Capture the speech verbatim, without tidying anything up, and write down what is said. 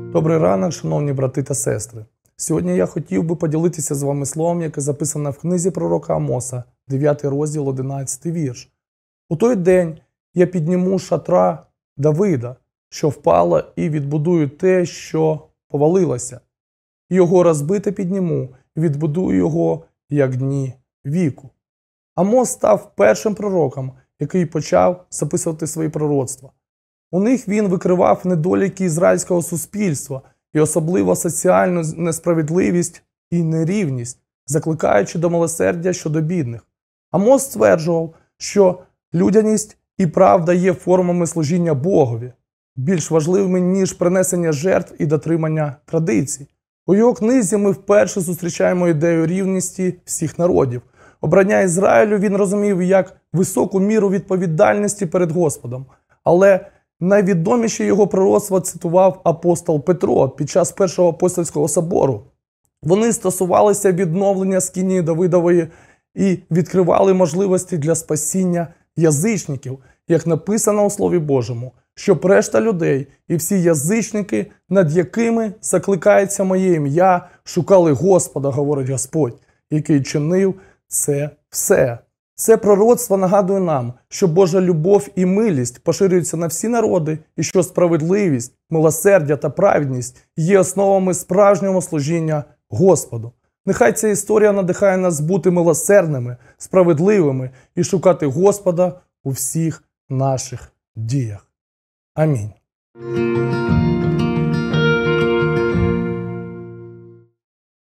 Добрий ранок, шановні брати та сестри. Сьогодні я хотів би поділитися з вами словом, яке записано в книзі пророка Амоса, дев'ятий розділ, одинадцятий вірш. «У той день я підніму шатра Давида, що впало, і відбудую те, що повалилося. Його розбите підніму, і відбудую його, як дні віку». Амос став першим пророком, який почав записувати свої пророцтва. У них він викривав недоліки ізраїльського суспільства і особливо соціальну несправедливість і нерівність, закликаючи до милосердя щодо бідних. Амос стверджував, що людяність і правда є формами служіння Богові, більш важливими, ніж принесення жертв і дотримання традицій. У його книзі ми вперше зустрічаємо ідею рівності всіх народів. Обрання Ізраїлю він розумів як високу міру відповідальності перед Господом. Але найвідоміше його пророцтво цитував апостол Петро під час Першого апостольського собору. Вони стосувалися відновлення скинії Давидової і відкривали можливості для спасіння язичників, як написано у Слові Божому, щоб решта людей і всі язичники, над якими закликається моє ім'я, шукали Господа, говорить Господь, який чинив це все. Це пророцтво нагадує нам, що Божа любов і милість поширюються на всі народи, і що справедливість, милосердя та праведність є основами справжнього служіння Господу. Нехай ця історія надихає нас бути милосердними, справедливими і шукати Господа у всіх наших діях. Амінь.